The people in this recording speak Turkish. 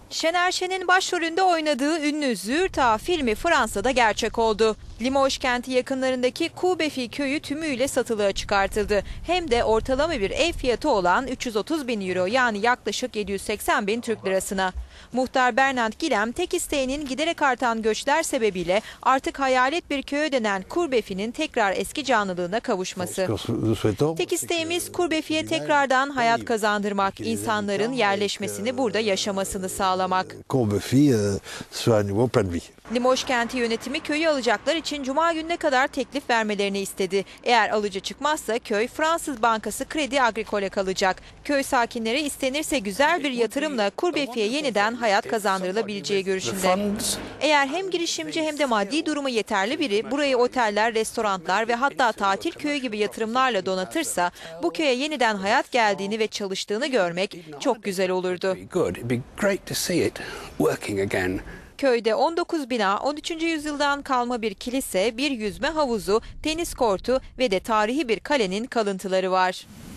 Şener Şen'in başrolünde oynadığı ünlü Züğürt Ağa filmi Fransa'da gerçek oldu. Limoges kenti yakınlarındaki Coubefi köyü tümüyle satılığa çıkartıldı. Hem de ortalama bir ev fiyatı olan 330 bin euro, yani yaklaşık 780 bin Türk lirasına. Muhtar Bernard Gilem, tek isteğinin giderek artan göçler sebebiyle artık hayalet bir köye dönen Coubefi'nin tekrar eski canlılığına kavuşması. Tek isteğimiz Coubefi'ye tekrardan hayat kazandırmak, insanların yerleşmesini, burada yaşamasını sağlamak. Limoges kenti yönetimi köyü alacaklar için Cuma gününe kadar teklif vermelerini istedi. Eğer alıcı çıkmazsa köy Fransız Bankası Kredi Agricole'e kalacak. Köy sakinleri istenirse güzel bir yatırımla Coubefi'ye yeniden hayat kazandırılabileceği görüşünde. Eğer hem girişimci hem de maddi durumu yeterli biri burayı oteller, restoranlar ve hatta tatil köyü gibi yatırımlarla donatırsa bu köye yeniden hayat geldiğini ve çalıştığını görmek çok güzel olurdu. Köyde 19 bina, 13. yüzyıldan kalma bir kilise, bir yüzme havuzu, tenis kortu ve de tarihi bir kalenin kalıntıları var.